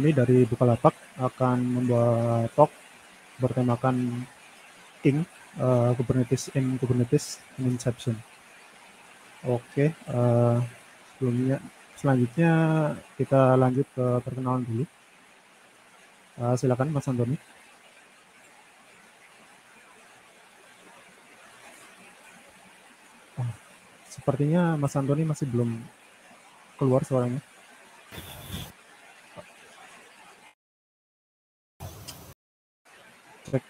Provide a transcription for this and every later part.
Antoni dari Bukalapak akan membawa talk bertemakan King, Kubernetes in Inception. Oke, selanjutnya kita lanjut ke perkenalan dulu. Silakan Mas Antoni. Sepertinya Mas Antoni masih belum keluar suaranya. Cek.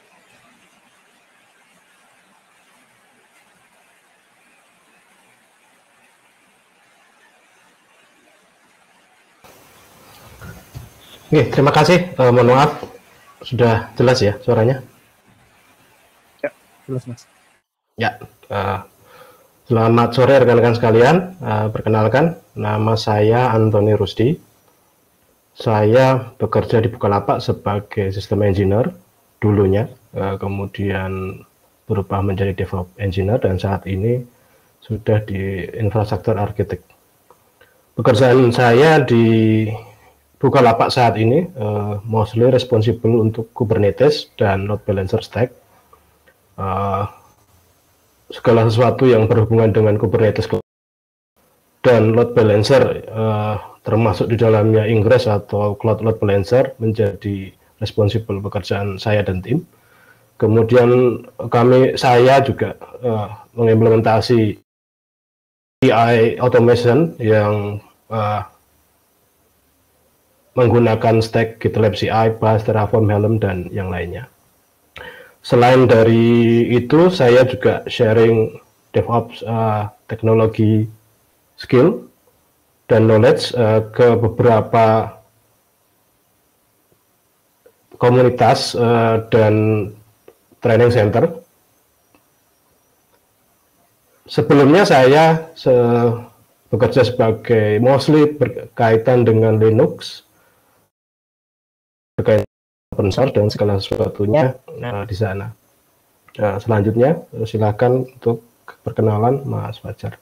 Oke, terima kasih. Mohon maaf, sudah jelas ya suaranya? Ya, jelas Mas. Ya, selamat sore rekan-rekan sekalian. Perkenalkan, nama saya Antoni Rusdi. Saya bekerja di Bukalapak sebagai System Engineer dulunya, kemudian berubah menjadi DevOps Engineer, dan saat ini sudah di Infrastructure Architect. Pekerjaan saya di Bukalapak saat ini mostly responsible untuk Kubernetes dan load balancer stack. Segala sesuatu yang berhubungan dengan Kubernetes dan load balancer, termasuk di dalamnya Ingress atau Cloud Load Balancer, menjadi responsible pekerjaan saya dan tim. Kemudian saya juga mengimplementasi CI automation yang menggunakan stack GitLab CI, Bash, Terraform, Helm, dan yang lainnya. Selain dari itu, saya juga sharing DevOps teknologi skill dan knowledge ke beberapa komunitas dan training center. Sebelumnya saya bekerja sebagai mostly berkaitan dengan Linux, berkaitan open source dan segala sesuatunya di sana. Selanjutnya silakan untuk perkenalan Mas Fajar.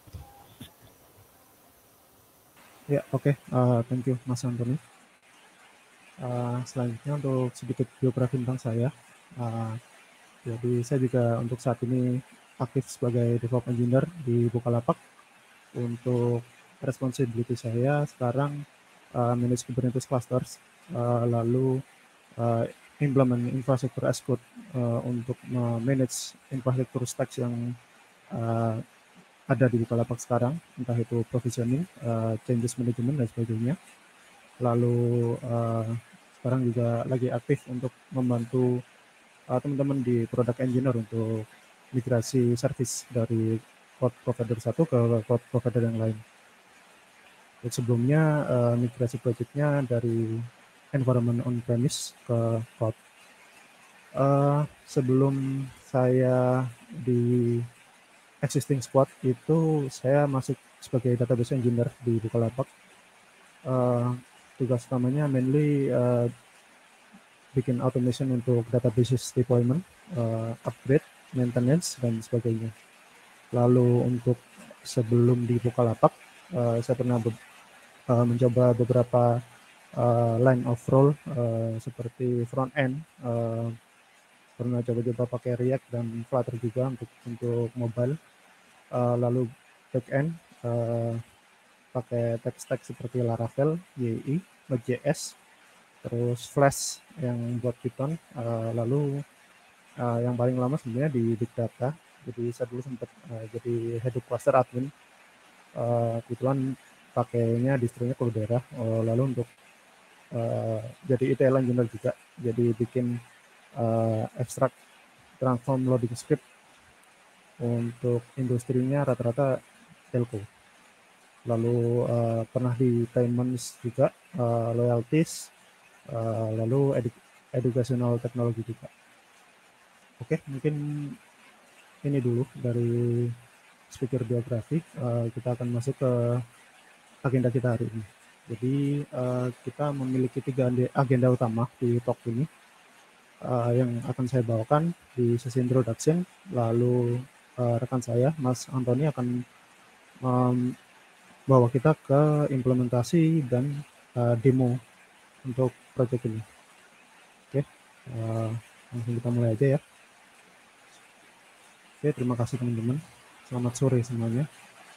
Ya, oke. Thank you Mas Antoni. Selanjutnya untuk sedikit biografi tentang saya. Jadi saya juga untuk saat ini aktif sebagai DevOps Engineer di Bukalapak. Untuk responsibility saya sekarang manage Kubernetes clusters, lalu implement infrastruktur as code untuk manage infrastruktur stacks yang ada di Bukalapak sekarang, entah itu provisioning, changes management, dan sebagainya. Lalu sekarang juga lagi aktif untuk membantu teman-teman di product engineer untuk migrasi service dari cloud provider satu ke cloud provider yang lain. Dan sebelumnya migrasi projectnya dari environment on-premise ke cloud. Sebelum saya di existing squad itu saya masuk sebagai database engineer di Bukalapak. Tugas utamanya mainly bikin automation untuk database deployment, upgrade, maintenance, dan sebagainya. Lalu untuk sebelum di Bukalapak, saya pernah mencoba beberapa line of role seperti front end, pernah coba-coba pakai React dan Flutter juga untuk mobile. Lalu back end pakai tech stack seperti Laravel, YI, Node.js, terus Flash yang buat Python, lalu yang paling lama sebenarnya di Big Data. Jadi saya dulu sempat jadi Hadoop cluster admin, kebetulan pakainya distronya Cloudera, lalu untuk jadi ETL engineer juga, jadi bikin abstract transform loading script untuk industrinya rata-rata telco. Lalu pernah di payments juga, loyalties, lalu educational technology juga. Oke, mungkin ini dulu dari speaker biografi. Kita akan masuk ke agenda kita hari ini. Jadi kita memiliki 3 agenda utama di talk ini yang akan saya bawakan di sesi introduction. Lalu rekan saya, Mas Antoni, akan bawa kita ke implementasi dan demo untuk project ini. Oke, langsung kita mulai aja ya. Oke, terima kasih teman-teman. Selamat sore semuanya.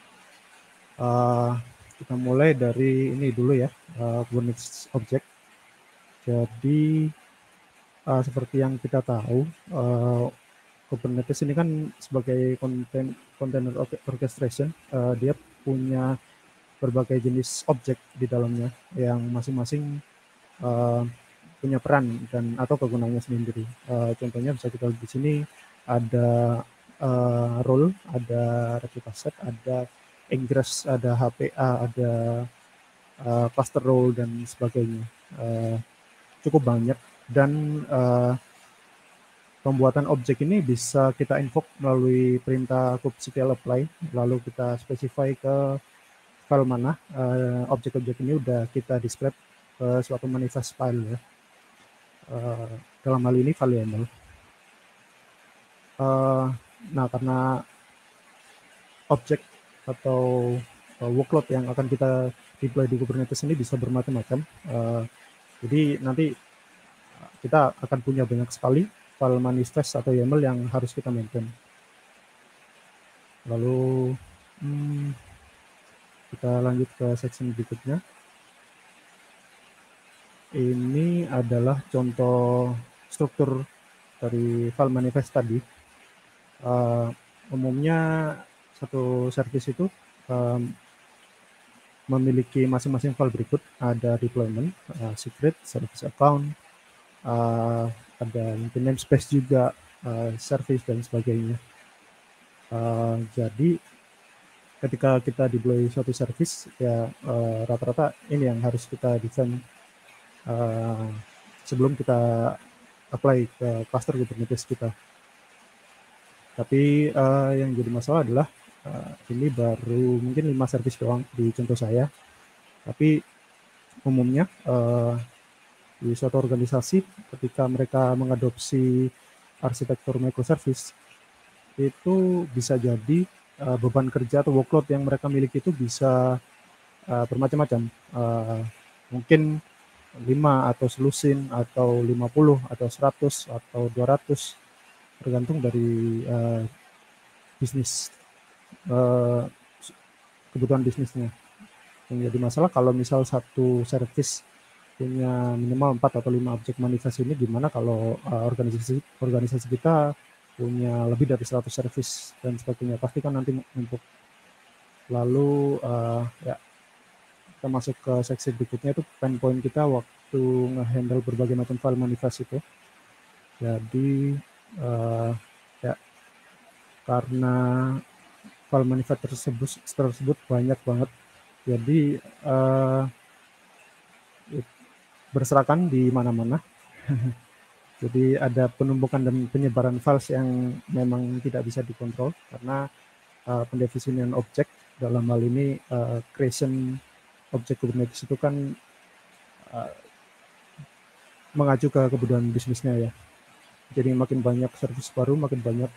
Kita mulai dari ini dulu ya, Kubernetes Object. Jadi seperti yang kita tahu, Kubernetes ini kan sebagai container orchestration, dia punya berbagai jenis objek di dalamnya yang masing-masing punya peran dan atau kegunaannya sendiri. Contohnya bisa kita lihat di sini ada role, ada replica set, ada ingress, ada HPA, ada cluster role dan sebagainya. Cukup banyak, dan pembuatan objek ini bisa kita invoke melalui perintah kubectl apply, lalu kita specify ke file mana objek-objek ini udah kita describe ke suatu manifest file ya. Dalam hal ini file YAML. Nah, karena objek atau workload yang akan kita deploy di Kubernetes ini bisa bermacam-macam. Jadi nanti kita akan punya banyak sekali file manifest atau YAML yang harus kita maintain. Lalu kita lanjut ke section berikutnya. Ini adalah contoh struktur dari file manifest tadi. Umumnya satu service itu memiliki masing-masing file berikut. Ada deployment, secret, service account, ada mungkin namespace juga, service dan sebagainya. Jadi ketika kita deploy suatu service ya, rata-rata ini yang harus kita define sebelum kita apply ke cluster Kubernetes kita. Tapi yang jadi masalah adalah ini baru mungkin 5 service doang di contoh saya. Tapi umumnya di suatu organisasi ketika mereka mengadopsi arsitektur microservice, itu bisa jadi beban kerja atau workload yang mereka miliki itu bisa bermacam-macam. Mungkin 5 atau selusin atau 50 atau 100 atau 200, tergantung dari bisnis, kebutuhan bisnisnya. Yang jadi masalah kalau misal satu service punya minimal 4 atau 5 objek manifest ini, gimana kalau organisasi kita punya lebih dari 100 service dan sebagainya, pasti kan nanti numpuk. Lalu ya, kita masuk ke seksi berikutnya, itu pain point kita waktu nge-handle berbagai macam file manifest itu. Jadi ya, karena file manifest tersebut banyak banget, jadi berserakan di mana-mana. Jadi ada penumpukan dan penyebaran files yang memang tidak bisa dikontrol karena pendefinisian objek dalam hal ini creation objek Kubernetes itu kan mengacu ke kebutuhan bisnisnya ya. Jadi makin banyak service baru, makin banyak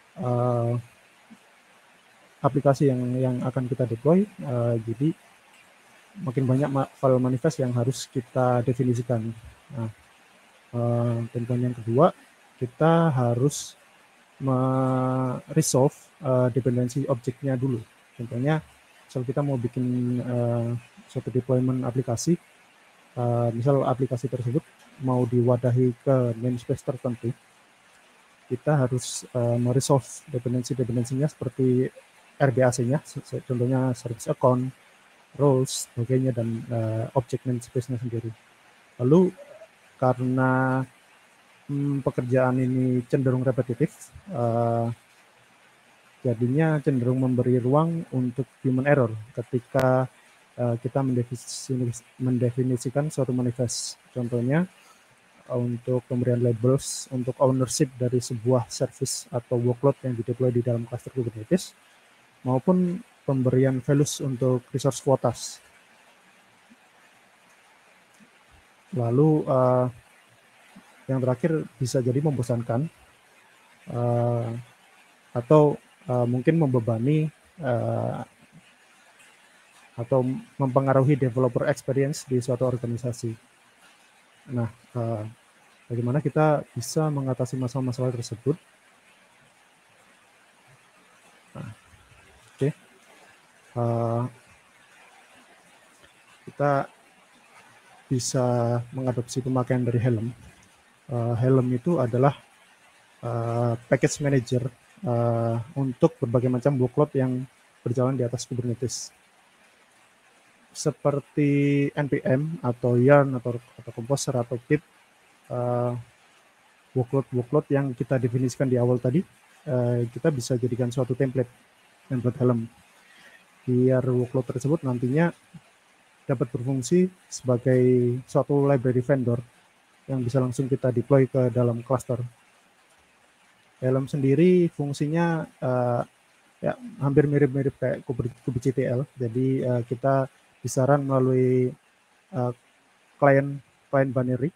aplikasi yang akan kita deploy, jadi makin banyak file manifest yang harus kita definisikan. Nah, tentuan yang kedua, kita harus meresolve dependensi objeknya dulu. Contohnya, misal kita mau bikin suatu deployment aplikasi, misal aplikasi tersebut mau diwadahi ke namespace tertentu, kita harus meresolve dependensinya seperti RBAC-nya, contohnya service account, roles, sebagainya, dan object namespace-nya sendiri. Lalu karena pekerjaan ini cenderung repetitif, jadinya cenderung memberi ruang untuk human error ketika kita mendefinisikan suatu manifest. Contohnya untuk pemberian labels, untuk ownership dari sebuah service atau workload yang dideploy di dalam cluster Kubernetes, maupun pemberian values untuk resource quotas. Lalu yang terakhir bisa jadi membosankan atau mungkin membebani atau mempengaruhi developer experience di suatu organisasi. Nah, bagaimana kita bisa mengatasi masalah-masalah tersebut? Nah, oke, kita bisa mengadopsi pemakaian dari Helm. Helm itu adalah package manager untuk berbagai macam workload yang berjalan di atas Kubernetes. Seperti npm atau yarn atau composer atau pip, workload yang kita definisikan di awal tadi, kita bisa jadikan suatu template Helm, biar workload tersebut nantinya dapat berfungsi sebagai suatu library vendor yang bisa langsung kita deploy ke dalam cluster. Helm sendiri fungsinya ya hampir mirip-mirip kayak kubectl. Jadi kita bisa run melalui client binary.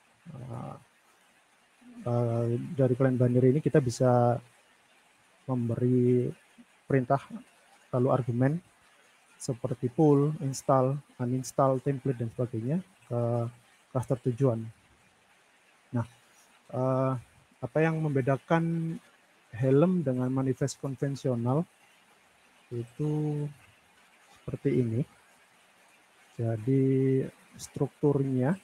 Dari client binary ini kita bisa memberi perintah lalu argumen seperti pull, install, uninstall, template dan sebagainya ke cluster tujuan. Nah, apa yang membedakan Helm dengan manifest konvensional itu seperti ini. Jadi strukturnya,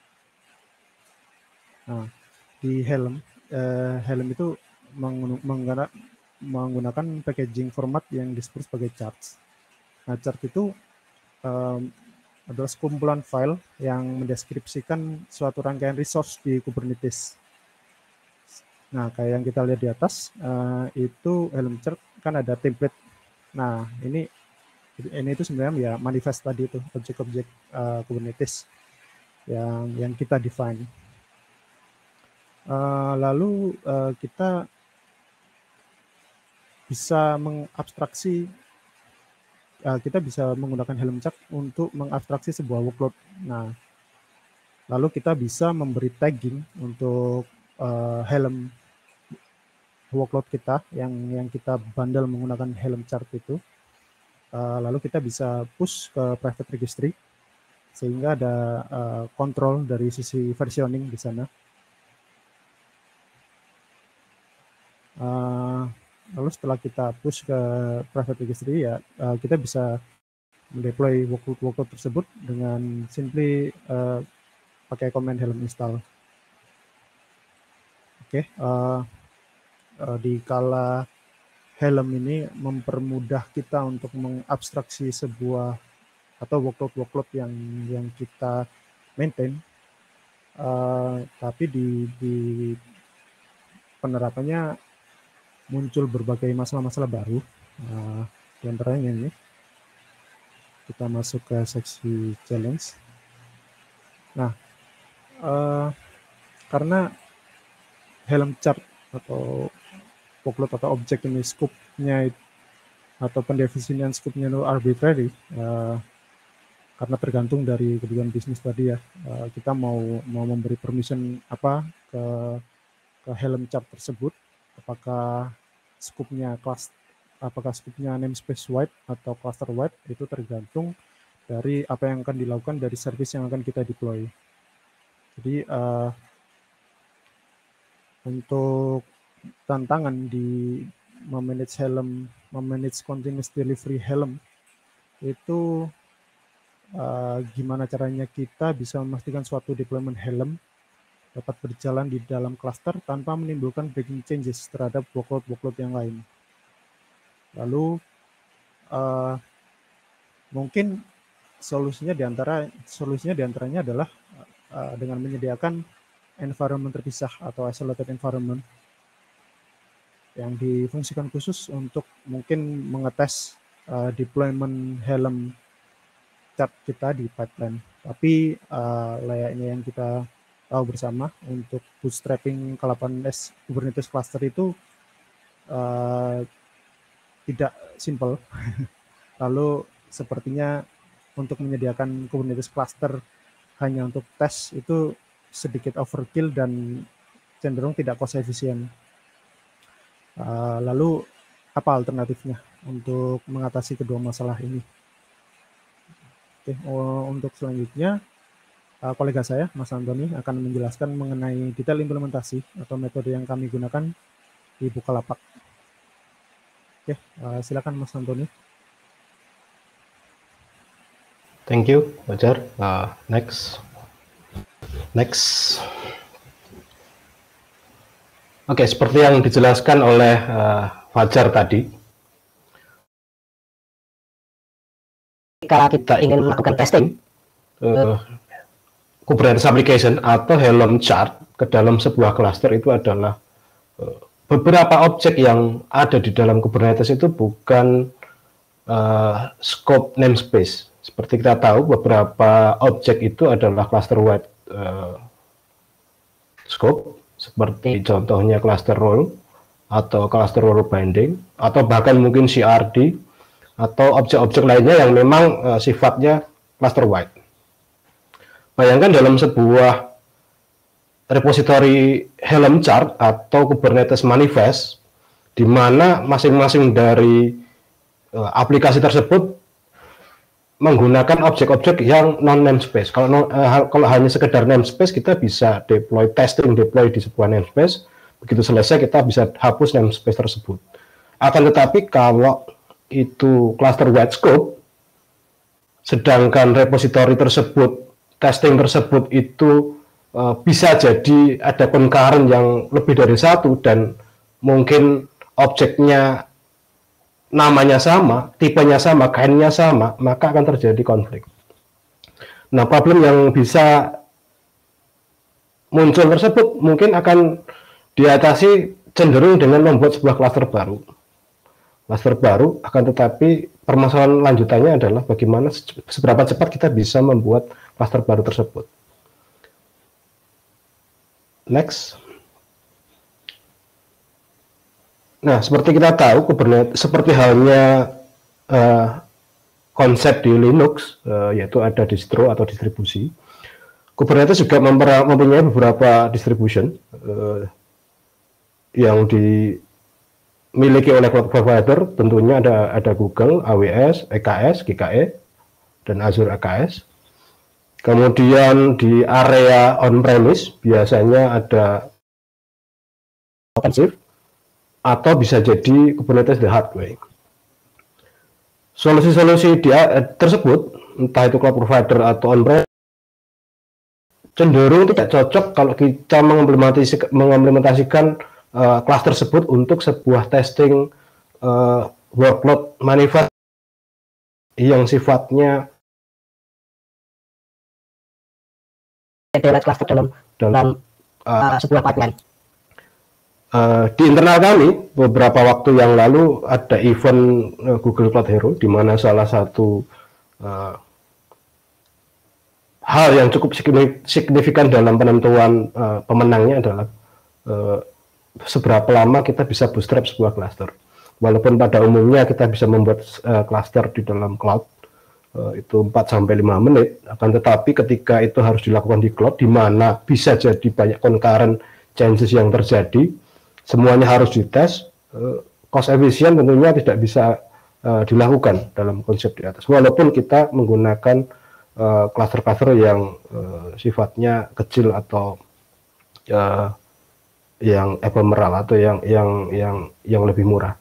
nah, di Helm itu menggunakan packaging format yang disebut sebagai charts. Nah, chart itu adalah sekumpulan file yang mendeskripsikan suatu rangkaian resource di Kubernetes. Nah, kayak yang kita lihat di atas, itu Helm chart kan ada template. Nah, ini itu sebenarnya ya manifest tadi itu, objek-objek Kubernetes yang kita define. Lalu kita bisa mengabstraksi, kita bisa menggunakan Helm chart untuk mengabstraksi sebuah workload. Nah, lalu kita bisa memberi tagging untuk Helm workload kita yang kita bundle menggunakan Helm chart itu. Lalu kita bisa push ke private registry sehingga ada kontrol dari sisi versioning di sana. Lalu setelah kita push ke private registry, ya kita bisa mendeploy workload tersebut dengan simply pakai command helm install. Oke, di kala Helm ini mempermudah kita untuk mengabstraksi sebuah atau workload yang kita maintain, tapi di penerapannya muncul berbagai masalah-masalah baru. Di antaranya ini, kita masuk ke seksi challenge. Nah, karena Helm chart atau workload atau objek ini scope-nya atau pendefinisian scope-nya itu arbitrary, karena tergantung dari kebutuhan bisnis tadi ya. Kita mau memberi permission apa ke Helm chart tersebut, apakah scope-nya namespace wide atau cluster wide, itu tergantung dari apa yang akan dilakukan dari service yang akan kita deploy. Jadi untuk tantangan di memanage continuous delivery Helm itu gimana caranya kita bisa memastikan suatu deployment Helm dapat berjalan di dalam cluster tanpa menimbulkan breaking changes terhadap workload yang lain. Lalu mungkin solusinya diantaranya adalah dengan menyediakan environment terpisah atau isolated environment yang difungsikan khusus untuk mungkin mengetes deployment Helm chart kita di pipeline. Tapi layaknya yang kita tahu bersama, untuk bootstrapping K8s Kubernetes cluster itu tidak simple. Lalu sepertinya untuk menyediakan Kubernetes cluster hanya untuk tes itu sedikit overkill dan cenderung tidak cost efisien. Lalu apa alternatifnya untuk mengatasi kedua masalah ini? Oke, untuk selanjutnya kolega saya, Mas Antoni, akan menjelaskan mengenai detail implementasi atau metode yang kami gunakan di Bukalapak. Oke, silakan Mas Antoni. Thank you, Fajar. Next. Oke, seperti yang dijelaskan oleh Fajar tadi, jika kita ingin melakukan testing Kubernetes application atau Helm chart ke dalam sebuah cluster, itu adalah beberapa objek yang ada di dalam Kubernetes itu bukan scope namespace. Seperti kita tahu, beberapa objek itu adalah cluster wide scope, seperti contohnya cluster role atau cluster role binding, atau bahkan mungkin CRD atau objek-objek lainnya yang memang sifatnya cluster wide. Bayangkan dalam sebuah repository Helm chart atau Kubernetes manifest, di mana masing-masing dari aplikasi tersebut menggunakan objek-objek yang non namespace. Kalau hanya sekedar namespace, kita bisa deploy di sebuah namespace. Begitu selesai, kita bisa hapus namespace tersebut. Akan tetapi kalau itu cluster wide scope, sedangkan repository tersebut, testing tersebut itu bisa jadi ada concurrent yang lebih dari satu, dan mungkin objeknya namanya sama, tipenya sama, kainnya sama, maka akan terjadi konflik. Nah, problem yang bisa muncul tersebut mungkin akan diatasi cenderung dengan membuat sebuah cluster baru. Cluster baru, akan tetapi permasalahan lanjutannya adalah bagaimana seberapa cepat kita bisa membuat cluster baru tersebut. Next. Nah, seperti kita tahu, Kubernetes seperti halnya konsep di Linux, yaitu ada distro atau distribusi. Kubernetes juga mempunyai beberapa distribution yang dimiliki oleh cloud provider. Tentunya ada Google, AWS, EKS, GKE, dan Azure AKS. Kemudian di area on-premise biasanya ada OpenShift, atau bisa jadi Kubernetes the hard way. Solusi-solusi tersebut, entah itu cloud provider atau on-premise, cenderung tidak cocok kalau kita mengimplementasikan kelas tersebut untuk sebuah testing workload manifest yang sifatnya cluster dalam sebuah pipeline. Di internal kami, beberapa waktu yang lalu ada event Google Cloud Hero, di mana salah satu hal yang cukup signifikan dalam penentuan pemenangnya adalah seberapa lama kita bisa bootstrap sebuah cluster. Walaupun pada umumnya kita bisa membuat cluster di dalam cloud itu 4-5 menit, akan tetapi ketika itu harus dilakukan di cloud, di mana bisa jadi banyak concurrent changes yang terjadi, semuanya harus dites, cost efisien tentunya tidak bisa dilakukan dalam konsep di atas. Walaupun kita menggunakan cluster-cluster yang sifatnya kecil atau yang ephemeral atau yang lebih murah.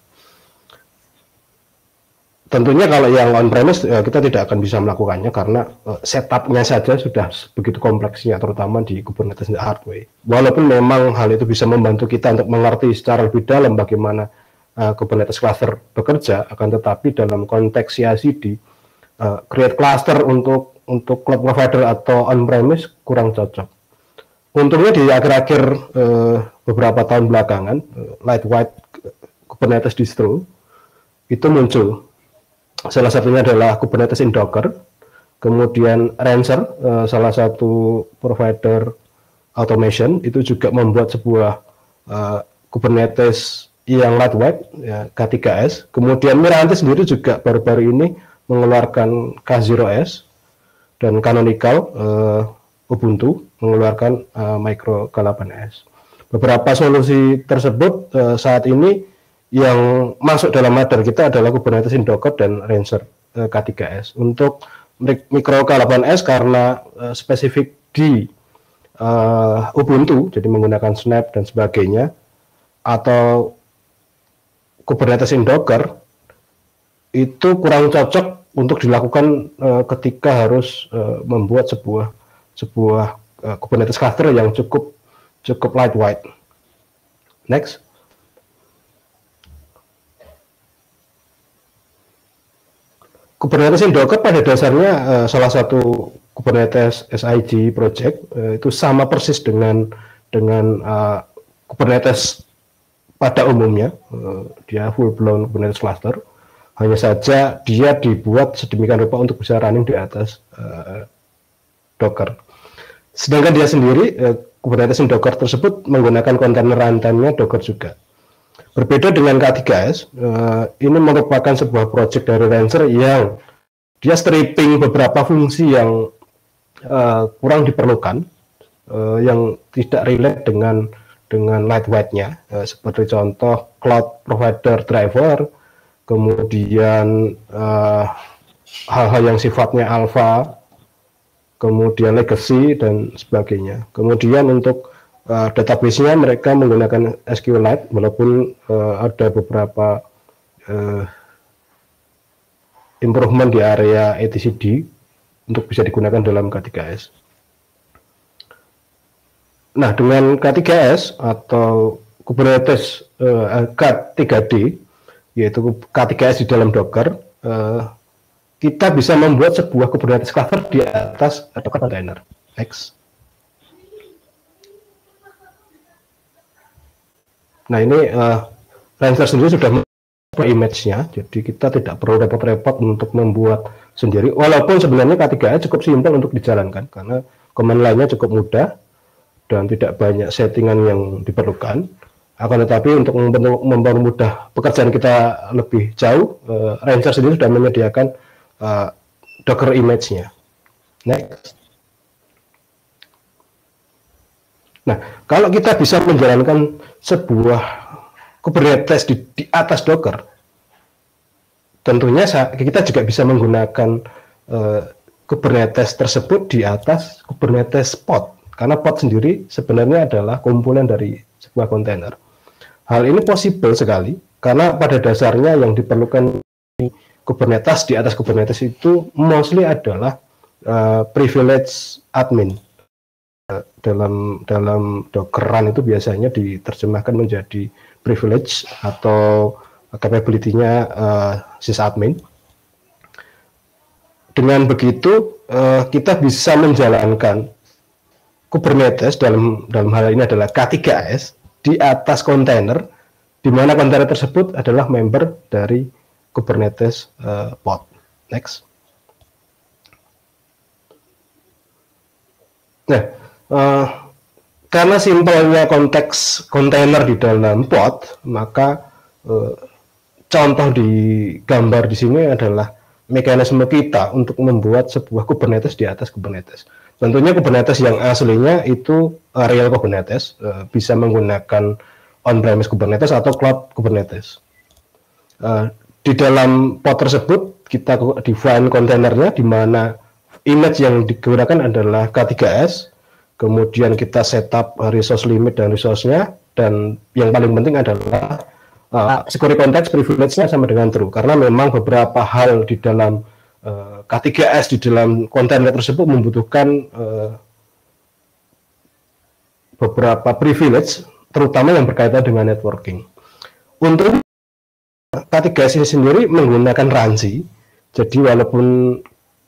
Tentunya kalau yang on-premise kita tidak akan bisa melakukannya karena setupnya saja sudah begitu kompleksnya, terutama di Kubernetes the hard way. Walaupun memang hal itu bisa membantu kita untuk mengerti secara lebih dalam bagaimana Kubernetes cluster bekerja, akan tetapi dalam konteks CI/CD, create cluster untuk cloud provider atau on-premise kurang cocok. Untungnya di akhir-akhir beberapa tahun belakangan, lightweight Kubernetes distro itu muncul. Salah satunya adalah Kubernetes in Docker, kemudian Rancher, salah satu provider automation, itu juga membuat sebuah Kubernetes yang lightweight, ya, K3S. Kemudian Mirantis sendiri juga baru-baru ini mengeluarkan K0S, dan Canonical Ubuntu mengeluarkan Micro K8S. Beberapa solusi tersebut saat ini yang masuk dalam radar kita adalah Kubernetes in Docker dan Rancher K3S. Untuk Micro K8S karena spesifik di Ubuntu, jadi menggunakan Snap dan sebagainya, atau Kubernetes in Docker, itu kurang cocok untuk dilakukan ketika harus membuat sebuah Kubernetes cluster yang cukup lightweight. Next. Kubernetes in Docker pada dasarnya salah satu Kubernetes SIG project, itu sama persis dengan Kubernetes pada umumnya. Dia full blown Kubernetes cluster, hanya saja dia dibuat sedemikian rupa untuk bisa running di atas Docker. Sedangkan dia sendiri, Kubernetes in Docker tersebut menggunakan kontainer runtime-nya Docker juga. Berbeda dengan K3S, ini merupakan sebuah project dari Rancher yang dia stripping beberapa fungsi yang kurang diperlukan, yang tidak relate dengan lightweight-nya, seperti contoh cloud provider driver, kemudian hal-hal yang sifatnya alpha, kemudian legacy dan sebagainya. Kemudian untuk database-nya mereka menggunakan SQLite, walaupun ada beberapa improvement di area etcd untuk bisa digunakan dalam K3S. Nah, dengan K3S atau Kubernetes K3D, yaitu K3S di dalam Docker, kita bisa membuat sebuah Kubernetes cluster di atas Docker container. Next. Nah, ini Rancher sendiri sudah membuat image-nya, jadi kita tidak perlu repot-repot untuk membuat sendiri, walaupun sebenarnya K3S cukup simpel untuk dijalankan, karena command line-nya cukup mudah, dan tidak banyak settingan yang diperlukan. Akan tetapi untuk mempermudah pekerjaan kita lebih jauh, Rancher sendiri sudah menyediakan Docker image-nya. Next. Nah, kalau kita bisa menjalankan sebuah Kubernetes di atas Docker, tentunya kita juga bisa menggunakan Kubernetes tersebut di atas Kubernetes pod, karena pod sendiri sebenarnya adalah komponen dari sebuah kontainer. Hal ini possible sekali, karena pada dasarnya yang diperlukan Kubernetes di atas Kubernetes itu mostly adalah privilege admin. Dalam Docker run itu biasanya diterjemahkan menjadi privilege atau capability-nya sysadmin. Dengan begitu kita bisa menjalankan Kubernetes dalam hal ini adalah K3S di atas kontainer, di mana kontainer tersebut adalah member dari Kubernetes pod. Next. Nah, karena simpelnya konteks kontainer di dalam pod, maka contoh di gambar di sini adalah mekanisme kita untuk membuat sebuah Kubernetes di atas Kubernetes. Tentunya Kubernetes yang aslinya itu real Kubernetes, bisa menggunakan on-premise Kubernetes atau cloud Kubernetes. Di dalam pod tersebut kita define kontainernya, di mana image yang digunakan adalah K3S, kemudian kita setup resource limit dan resource-nya, dan yang paling penting adalah security context privilege-nya sama dengan true, karena memang beberapa hal di dalam K3S di dalam kontainer tersebut membutuhkan beberapa privilege, terutama yang berkaitan dengan networking. Untuk K3S ini sendiri menggunakan RANSI, jadi walaupun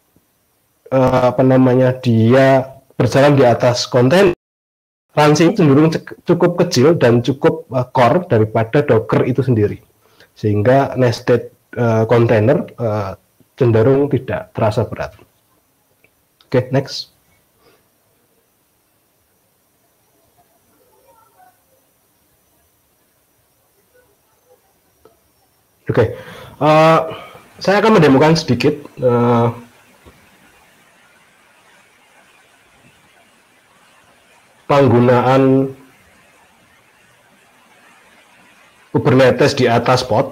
dia berjalan di atas kontainer, RANSI cenderung cukup kecil dan cukup core daripada Docker itu sendiri, sehingga nested container cenderung tidak terasa berat. Oke, next. Oke, saya akan mendemokan sedikit penggunaan Kubernetes di atas pod.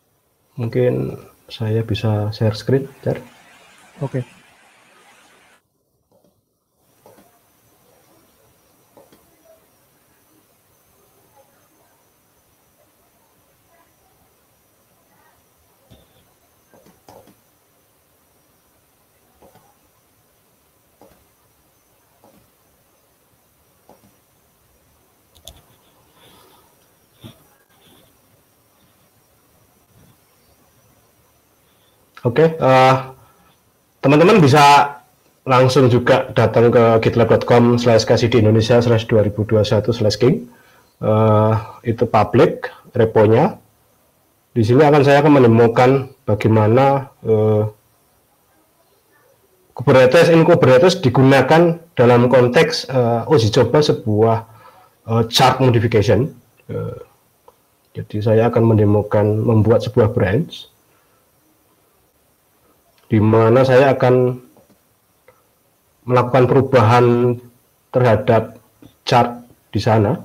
Mungkin saya bisa share screen, Jar. Oke. Oke, teman-teman bisa langsung juga datang ke gitlab.com/kcd-indonesia/2021/king. Itu public reponya. Di sini saya akan menemukan bagaimana Kubernetes digunakan dalam konteks uji coba sebuah chart modification. Jadi saya akan membuat sebuah branch di mana saya akan melakukan perubahan terhadap chart di sana.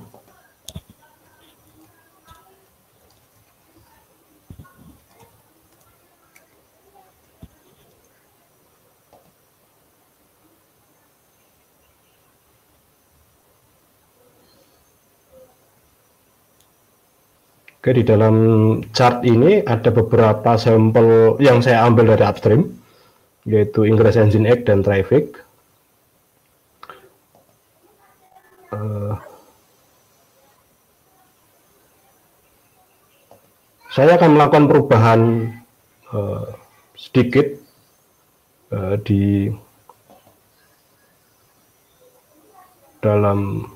Oke, di dalam chart ini ada beberapa sampel yang saya ambil dari upstream, yaitu Ingress Nginx dan Traffic. Saya akan melakukan perubahan sedikit di dalam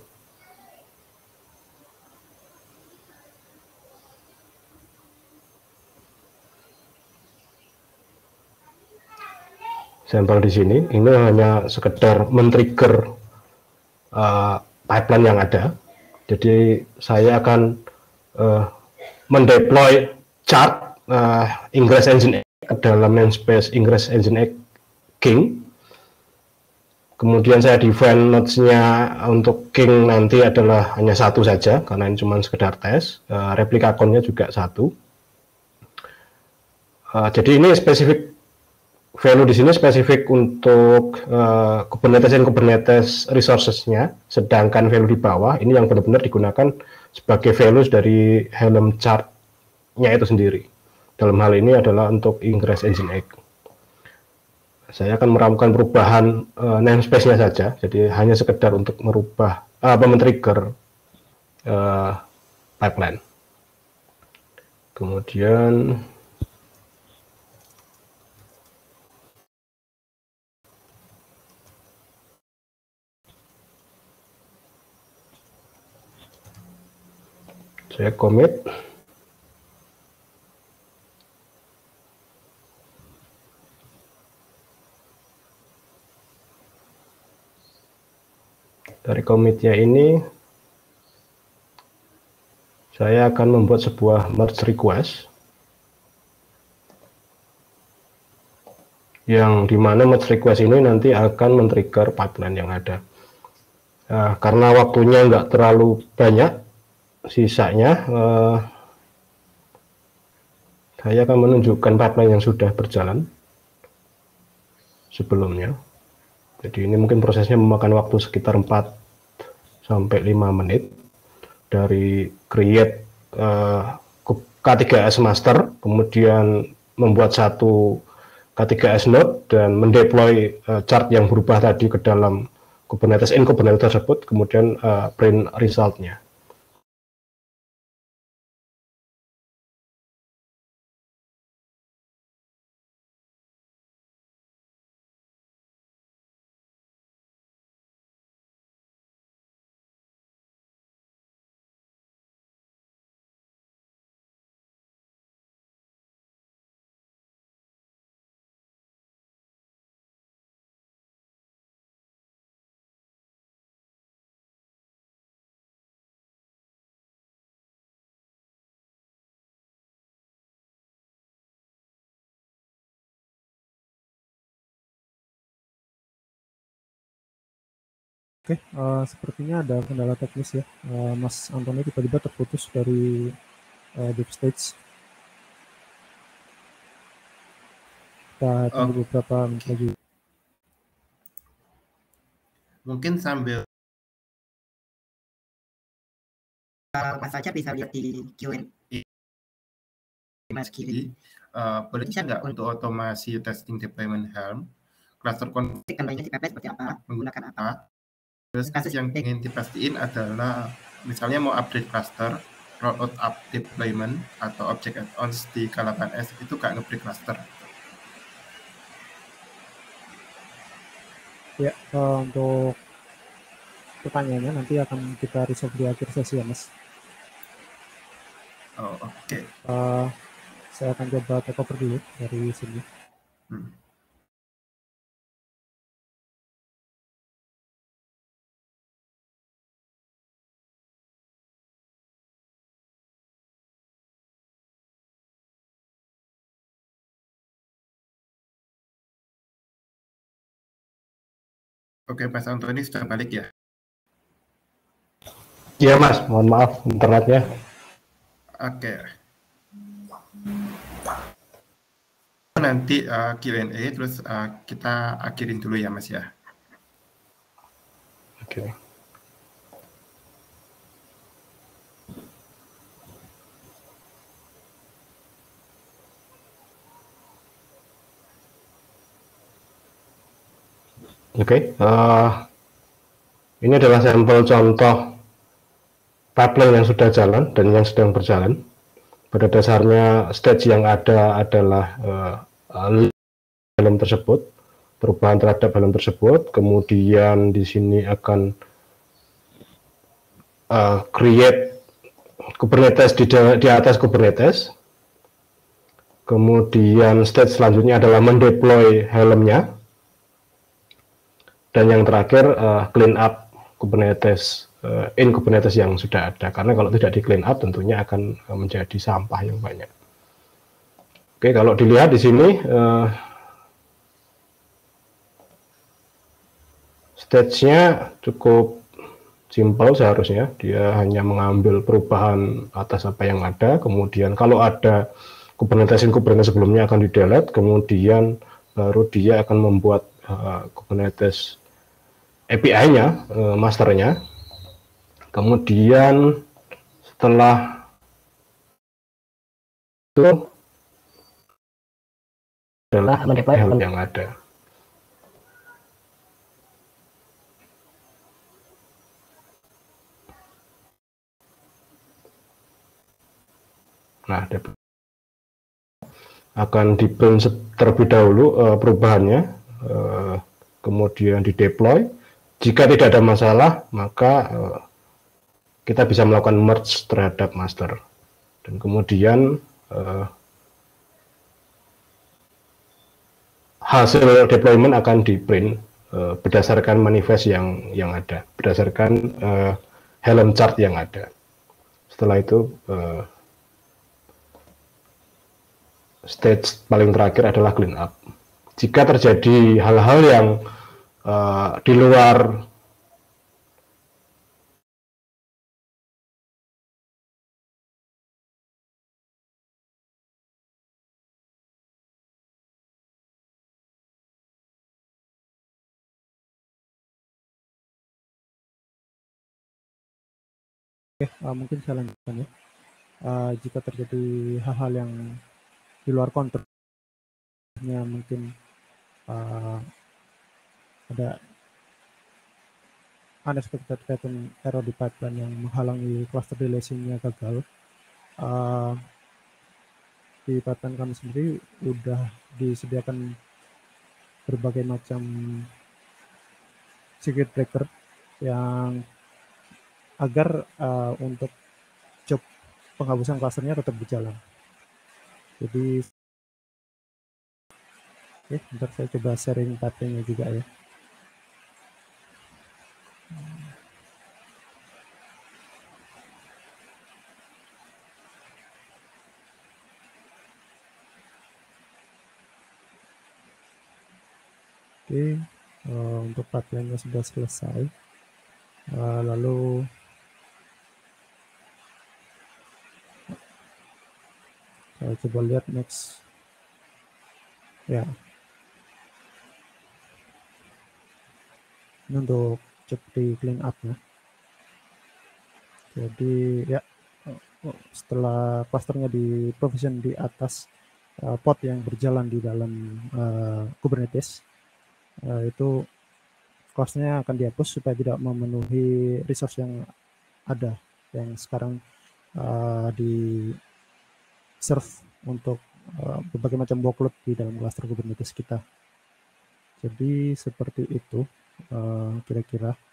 sampel di sini. Ini hanya sekedar men-trigger pipeline yang ada. Jadi saya akan mendeploy chart Ingress Nginx ke dalam namespace Ingress Nginx King. Kemudian saya define nodes-nya untuk King nanti adalah hanya satu saja, karena ini cuma sekedar tes. Replika akunnya juga satu. Jadi ini spesifik value di sini spesifik untuk Kubernetes resources-nya, sedangkan value di bawah ini yang benar-benar digunakan sebagai values dari Helm chart-nya itu sendiri. Dalam hal ini adalah untuk Ingress Nginx. Saya akan melakukan perubahan namespace-nya saja, jadi hanya sekedar untuk merubah men-trigger pipeline. Kemudian saya commit. Dari commitnya ini saya akan membuat sebuah merge request yang dimana merge request ini nanti akan men-trigger pipeline yang ada. Karena waktunya nggak terlalu banyak, sisanya saya akan menunjukkan pipeline yang sudah berjalan sebelumnya. Jadi ini mungkin prosesnya memakan waktu sekitar 4 sampai 5 menit dari create K3S master, kemudian membuat satu K3S node dan mendeploy chart yang berubah tadi ke dalam Kubernetes tersebut, kemudian print resultnya. Oke, sepertinya ada kendala teknis ya. Mas Antoni tiba-tiba terputus dari deep stage. Kita tunggu beberapa menit lagi. Mungkin sambil Mas saja bisa lihat di Q&A. Mas Kiri, boleh bisa nggak untuk otomasi testing deployment Helm, cluster config gambarnya di PPS seperti apa, menggunakan apa. Terus yang ingin dipastiin adalah misalnya mau update cluster, rollout up deployment atau object add-ons di K8s itu nggak nge-break cluster. Ya, untuk pertanyaannya nanti akan kita resolve di akhir sesi ya, Mas. Oh, oke. Saya akan coba take over dulu dari sini. Oke, Mas Antoni sudah balik ya? Iya Mas, mohon maaf internetnya. Oke. Nanti Q&A terus kita akhirin dulu ya Mas ya. Oke. Ini adalah sampel contoh pipeline yang sudah jalan dan yang sedang berjalan. Pada dasarnya stage yang ada adalah helm tersebut, perubahan terhadap helm tersebut, kemudian di sini akan create Kubernetes di atas Kubernetes, kemudian stage selanjutnya adalah mendeploy helmnya, dan yang terakhir clean up Kubernetes in Kubernetes yang sudah ada, karena kalau tidak di clean up tentunya akan menjadi sampah yang banyak. Oke, kalau dilihat di sini stage-nya cukup simple seharusnya, dia hanya mengambil perubahan atas apa yang ada, kemudian kalau ada Kubernetes sebelumnya akan di delete, kemudian baru dia akan membuat Kubernetes API-nya, masternya, kemudian setelah itu adalah mendeploy helm yang ada. Nah, akan di-print terlebih dahulu perubahannya, kemudian di-deploy. Jika tidak ada masalah, maka kita bisa melakukan merge terhadap master. Dan kemudian hasil deployment akan di-print berdasarkan manifest yang ada, berdasarkan Helm chart yang ada. Setelah itu stage paling terakhir adalah clean up. Jika terjadi hal-hal yang di luar mungkin saya lanjutkan ya. Jika terjadi hal-hal yang di luar konteksnya, mungkin ada unexpected pattern error di pipeline yang menghalangi cluster deletion-nya gagal. Di pipeline kami sendiri udah disediakan berbagai macam circuit breaker yang agar untuk job penghapusan clusternya tetap berjalan. Jadi bentar saya coba sharing pipeline-nya juga ya. Oke, untuk pipeline-nya sudah selesai. Lalu saya coba lihat next. Ya, ini untuk cek di clean up-nya. Jadi ya, setelah clusternya di provision di atas pod yang berjalan di dalam Kubernetes, itu clusternya akan dihapus supaya tidak memenuhi resource yang ada, yang sekarang di serve untuk berbagai macam workload di dalam cluster Kubernetes kita. Jadi seperti itu. kira-kira